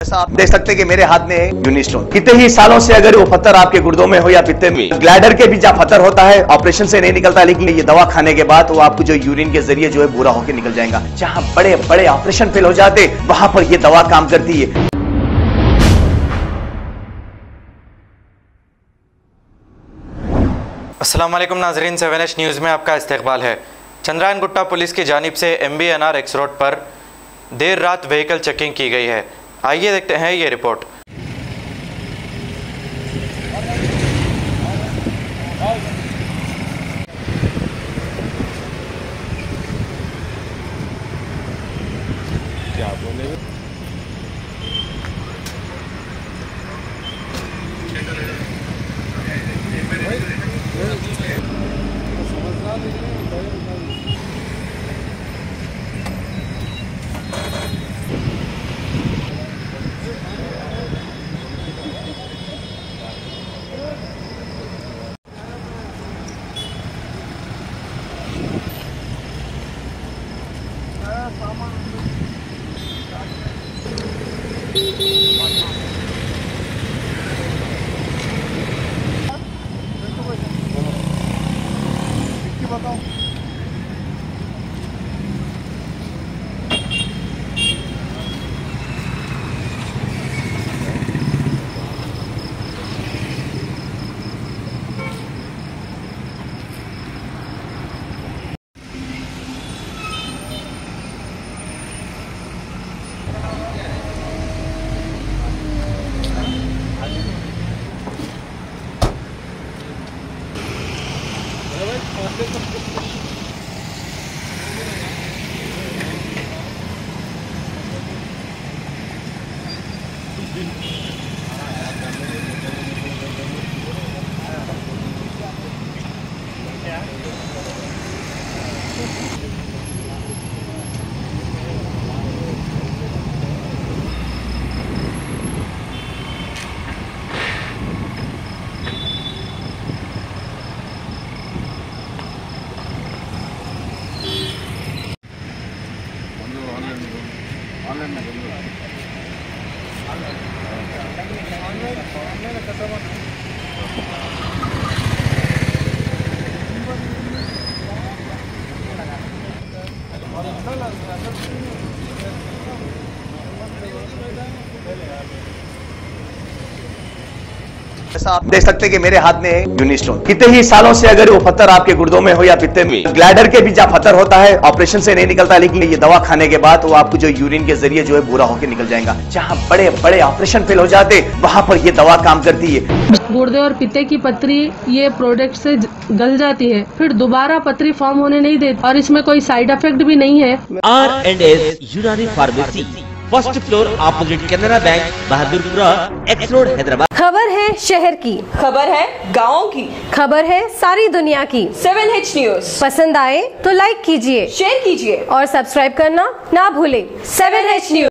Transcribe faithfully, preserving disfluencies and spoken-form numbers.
जैसा आप देख सकते हैं कि मेरे हाथ में है यूनिस्टोन। कितने ही सालों से अगर वो पत्थर आपके गुर्दों में हो या पित्ते में, ग्लैडर के भी जहाँ पत्थर होता है ऑपरेशन से नहीं निकलता, लेकिन ये दवा खाने के बाद वो आपको जो यूरिन के जरिए जो है बुरा होकर निकल जाएगा। जहाँ बड़े बड़े ऑपरेशन फेल हो जाते वहां पर ये दवा काम करती है। अस्सलाम वालेकुम नाजरीन, सेवन एच न्यूज़ में आपका इस्तकबाल है। चंद्रायन गुट्टा पुलिस की जानिब से M B N R X road पर देर रात व्हीकल चेकिंग की गई है। आइए देखते हैं ये रिपोर्ट। क्या बोले बताओ। जैसा आप देख सकते हैं कि मेरे हाथ में है यूनिस्टोन। कितने ही सालों से अगर वो पत्थर आपके गुर्दों में हो या पित्ते में, ग्लैडर के भी जहाँ पत्थर होता है ऑपरेशन से नहीं निकलता, लेकिन ये दवा खाने के बाद वो आपको जो यूरिन के जरिए जो है बुरा होकर निकल जाएगा। जहाँ बड़े बड़े ऑपरेशन फेल हो जाते वहां पर ये दवा काम करती है। गुर्दे और पित्ते की पथरी ये प्रोडक्ट से गल जाती है, फिर दोबारा पथरी फॉर्म होने नहीं देती और इसमें कोई साइड इफेक्ट भी नहीं है। R and S Unani pharmacy, first floor opposite Canara bank, Bahadurpura, X road, Hyderabad. खबर है शहर की, खबर है गाँव की, खबर है सारी दुनिया की। सेवन एच न्यूज़ पसंद आए तो लाइक कीजिए, शेयर कीजिए और सब्सक्राइब करना ना भूले। Seven H news.